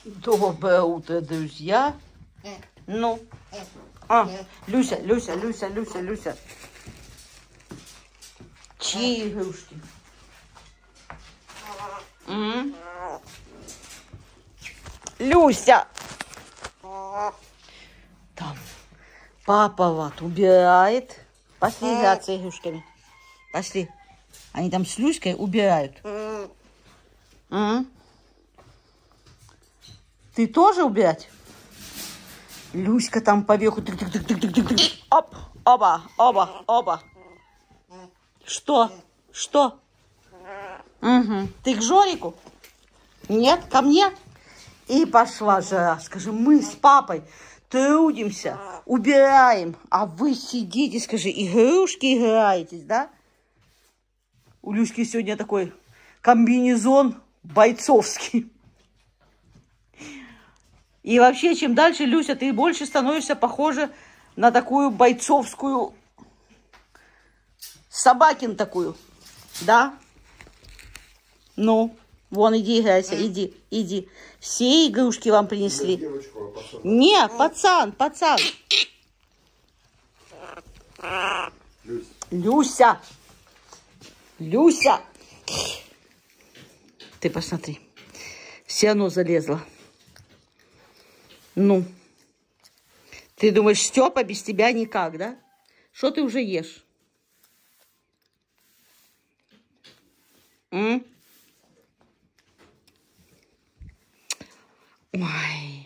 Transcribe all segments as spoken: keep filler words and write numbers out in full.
Доброе утро, друзья. Ну, а, Люся, Люся, Люся, Люся, Люся. Чьи игрушки? М? Люся! Там папа вот убирает. Пошли играться игрушками. Пошли. Они там с Люськой убирают. М? Ты тоже убирать? Люська там поверху. Оп, оба, оба, оба. Что? Что? Угу. Ты к Жорику? Нет, ко мне? И пошла жара. Скажи, мы с папой трудимся, убираем, а вы сидите, скажи, игрушки играетесь, да? У Люськи сегодня такой комбинезон бойцовский. И вообще, чем дальше, Люся, ты больше становишься похожа на такую бойцовскую собакин такую, да? Ну, вон, иди играйся, иди, иди. Все игрушки вам принесли. Девочку, а не, пацан, пацан. Люсь. Люся. Люся. Ты посмотри. Все равно залезло. Ну, ты думаешь, Степа без тебя никак, да? Что ты уже ешь? М? Ой.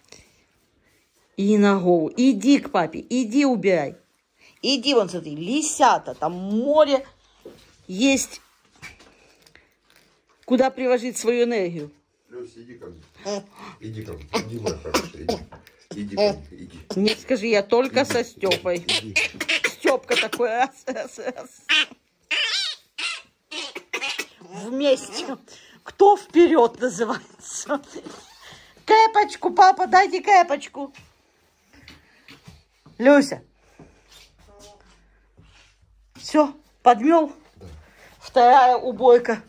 И на голову. Иди к папе, иди убирай. Иди, вон, смотри, лисята, там море есть. Куда приложить свою энергию? Люся, иди ко мне. Иди ко мне. Иди, моя хорошая, иди. Иди ко мне, иди. Не скажи, я только иди, со Степой. Иди. Степка такой, раз, раз, раз. Вместе. Кто вперед называется? Кэпочку, папа, дайте кэпочку. Люся. Все, подмел. Да. Вторая убойка.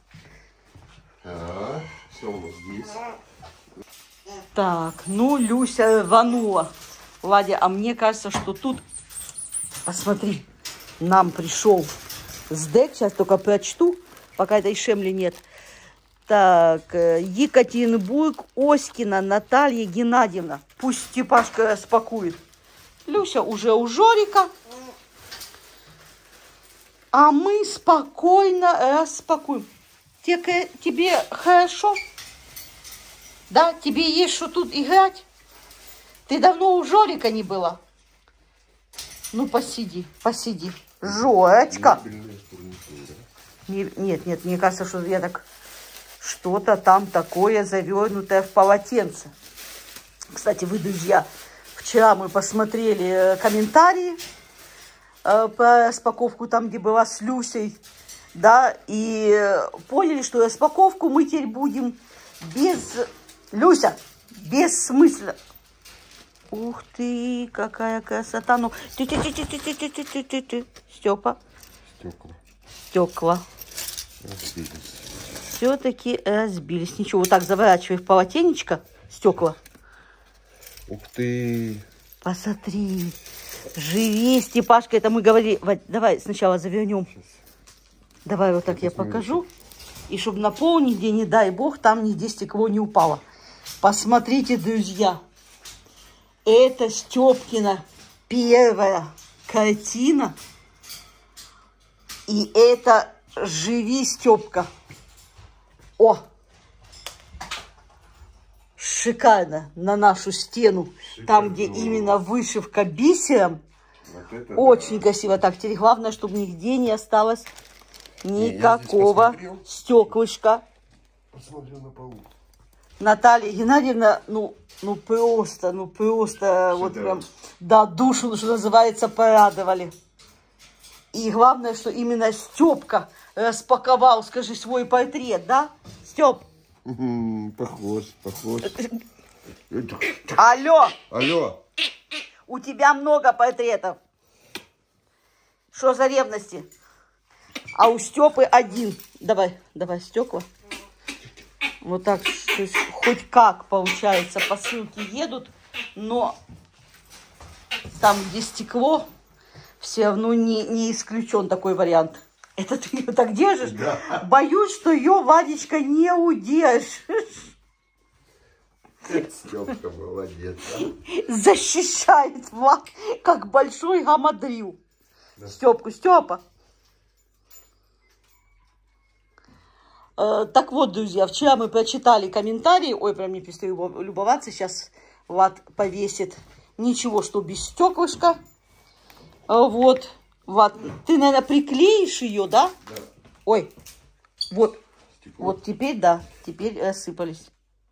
А, все у нас здесь. Так, ну, Люся рванула. Ладя, а мне кажется, что тут, посмотри, нам пришел сдэк. Сейчас только прочту, пока этой Шемли нет. Так, Екатеринбург, Оськина Наталья Геннадьевна. Пусть Степашка распакует. Люся уже у Жорика. А мы спокойно распакуем. Тебе, тебе хорошо? Да? Тебе есть что тут играть? Ты давно у Жорика не была? Ну, посиди, посиди. Жорочка. Не, нет, нет, мне кажется, что я так... Что-то там такое завернутое в полотенце. Кстати, вы, друзья, вчера мы посмотрели комментарии э, про распаковку там, где была с Люсей. Да, и поняли, что распаковку мы теперь будем без... Люся, бессмысленно. Ух ты, какая красота. Ну, ты, ты, ты, ты, ты, ты, ты, ты, ты, ты. Степа. Стекла. Стекла. Разбились. Все-таки разбились. Ничего, вот так заворачивай в полотенечко стекла. Ух ты. Посмотри. Живи, Степашка. Это мы говорили. Давай сначала завернем. Сейчас. Давай вот так я, я покажу. И чтобы на пол нигде, не дай бог, там нигде стекло не упало. Посмотрите, друзья. Это Степкина первая картина. И это «Живи, Степка». О! Шикарно на нашу стену. Шикарно. Там, где именно вышивка бисером. Вот очень да. красиво. Так, теперь главное, чтобы нигде не осталось никакого стеклышка. Посмотрю на полу. Наталья Геннадьевна, ну, ну просто, ну просто, Шикарно. Вот прям, да, душу, что называется, порадовали. И главное, что именно Степка распаковал, скажи, свой портрет, да? Степ? Похож, похож. Алло! Алло! У тебя много портретов. Что за ревности? А у Степы один. Давай, давай стекла. Вот так хоть как получается, посылки едут, но там, где стекло, все равно не, не исключен такой вариант. Это ты ее так держишь? Да. Боюсь, что ее, Вадечка, не удержишь. Степка молодец. А? Защищает Влад, как большой гамадрил. Да. Степку, Степа. Э, так вот, друзья, вчера мы прочитали комментарии. Ой, прям не перестаю любоваться. Сейчас Влад повесит. Ничего, что без стеклышка. Э, вот. Влад, ты, наверное, приклеишь ее, да? Да. Ой, вот. Стекло. Вот теперь, да, теперь рассыпались.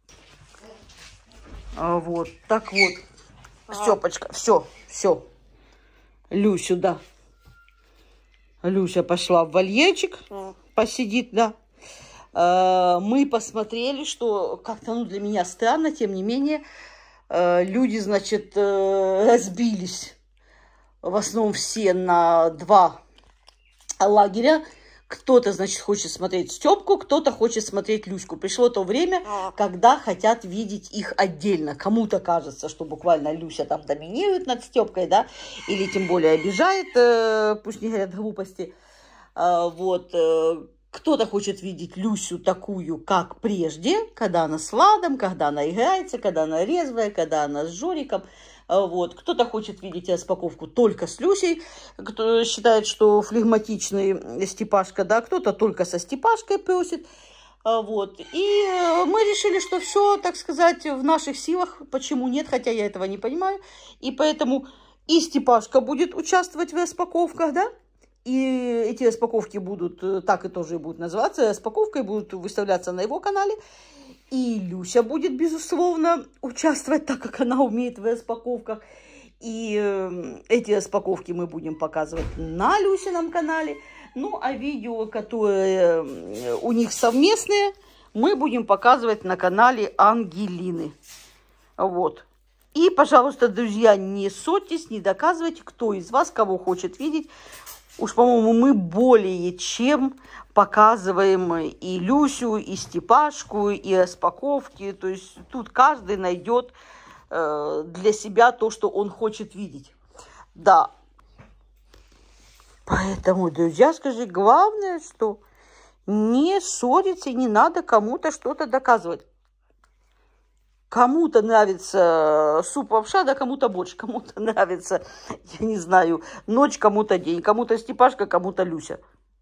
А, вот, так вот. А. Степочка, все, все. Люсю, да. Люся пошла в вольерчик, а. посидит, да. А, мы посмотрели, что как-то, ну, для меня странно, тем не менее, а, люди, значит, разбились. В основном все на два лагеря. Кто-то, значит, хочет смотреть Степку, кто-то хочет смотреть Люську. Пришло то время, когда хотят видеть их отдельно. Кому-то кажется, что буквально Люся там доминирует над Степкой, да, или тем более обижает, э, пусть не говорят глупости. Э, вот. Э, кто-то хочет видеть Люсю такую, как прежде, когда она с Владом, когда она играется, когда она резвая, когда она с Жориком. Вот. Кто-то хочет видеть распаковку только с Люсей, кто считает, что флегматичный Степашка, да, кто-то только со Степашкой просит. Вот. И мы решили, что все, так сказать, в наших силах. Почему нет, хотя я этого не понимаю. И поэтому и Степашка будет участвовать в распаковках, да, и эти распаковки будут, так и тоже будут называться, распаковкой будут выставляться на его канале. И Люся будет, безусловно, участвовать, так как она умеет в распаковках. И э, эти распаковки мы будем показывать на Люсином канале. Ну, а видео, которые у них совместные, мы будем показывать на канале Ангелины. Вот. И, пожалуйста, друзья, не ссорьтесь, не доказывайте, кто из вас кого хочет видеть. Уж, по-моему, мы более чем показываем и Люсю, и Степашку, и распаковки. То есть тут каждый найдет э, для себя то, что он хочет видеть. Да. Поэтому, друзья, скажи, главное, что не ссориться, не надо кому-то что-то доказывать. Кому-то нравится суп-лапша, да кому-то больше. Кому-то нравится, я не знаю, ночь, кому-то день. Кому-то Степашка, кому-то Люся.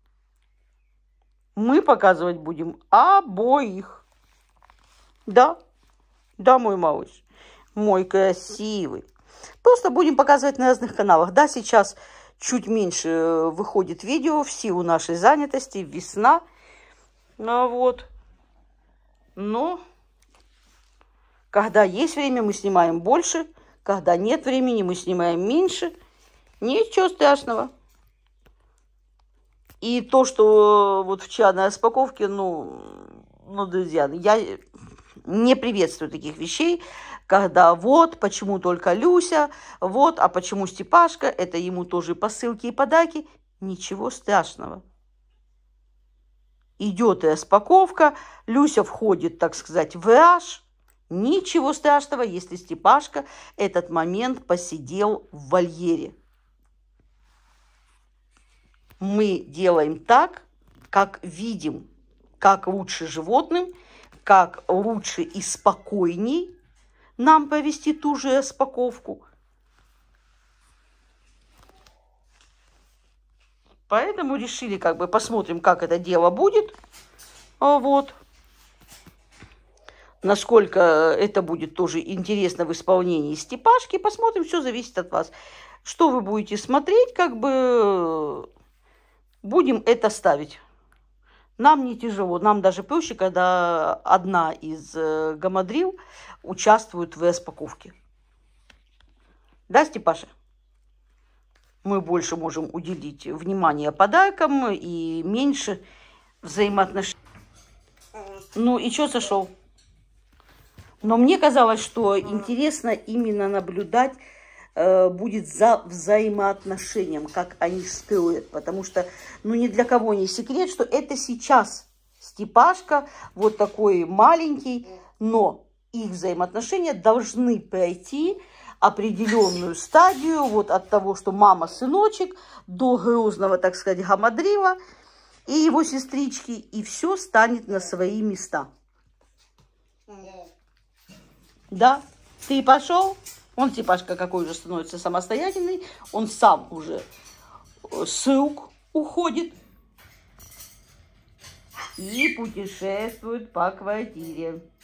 Мы показывать будем обоих. Да, да, мой малыш, мой красивый. Просто будем показывать на разных каналах. Да, сейчас чуть меньше выходит видео в силу нашей занятости. Весна. Ну, вот. Но... Когда есть время, мы снимаем больше. Когда нет времени, мы снимаем меньше. Ничего страшного. И то, что вот вчера на распаковке, ну, ну, друзья, я не приветствую таких вещей, когда вот, почему только Люся, вот, а почему Степашка, это ему тоже посылки и подарки. Ничего страшного. Идет распаковка, Люся входит, так сказать, в раж. Ничего страшного, если Степашка этот момент посидел в вольере. Мы делаем так, как видим, как лучше животным, как лучше и спокойней нам провести ту же распаковку. Поэтому решили, как бы, посмотрим, как это дело будет. Вот. Насколько это будет тоже интересно в исполнении Степашки. Посмотрим, все зависит от вас. Что вы будете смотреть, как бы будем это ставить. Нам не тяжело, нам даже проще, когда одна из э, гамадрил участвует в распаковке. Да, Степаша? Мы больше можем уделить внимание подаркам и меньше взаимоотношений. Ну и что сошел? Но мне казалось, что интересно именно наблюдать э, будет за взаимоотношением, как они строят. Потому что, ну, ни для кого не секрет, что это сейчас Степашка, вот такой маленький, но их взаимоотношения должны пройти определенную стадию, вот от того, что мама-сыночек, до грозного, так сказать, Гамадрила и его сестрички, и все станет на свои места. Да, ты пошел, он Типашка какой уже становится самостоятельный, он сам уже с рук уходит и путешествует по квартире.